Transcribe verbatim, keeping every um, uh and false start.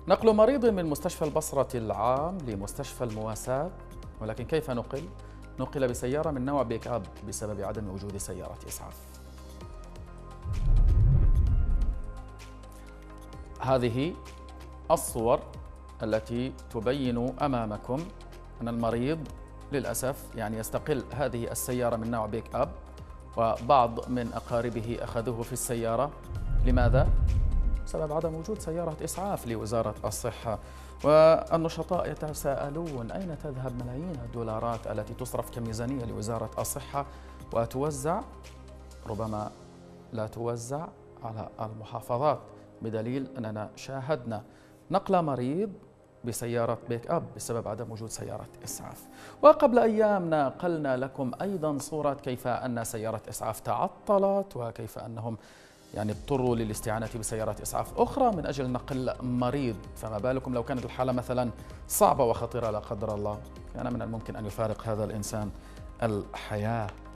نقل مريض من مستشفى البصرة العام لمستشفى المواساة، ولكن كيف نقل؟ نقل بسيارة من نوع بيك أب بسبب عدم وجود سيارة إسعاف. هذه الصور التي تبين أمامكم أن المريض للأسف يعني يستقل هذه السيارة من نوع بيك أب، وبعض من أقاربه أخذوه في السيارة. لماذا؟ بسبب عدم وجود سيارة إسعاف لوزارة الصحة. والنشطاء يتساءلون أين تذهب ملايين الدولارات التي تصرف كميزانية لوزارة الصحة وتوزع؟ ربما لا توزع على المحافظات، بدليل أننا شاهدنا نقل مريض بسيارة بيك أب بسبب عدم وجود سيارة إسعاف. وقبل أيام نقلنا لكم أيضا صورة كيف أن سيارة إسعاف تعطلت، وكيف أنهم يعني اضطروا للاستعانة بسيارة إسعاف أخرى من أجل نقل مريض. فما بالكم لو كانت الحالة مثلا صعبة وخطيرة لا قدر الله، كان من الممكن أن يفارق هذا الإنسان الحياة.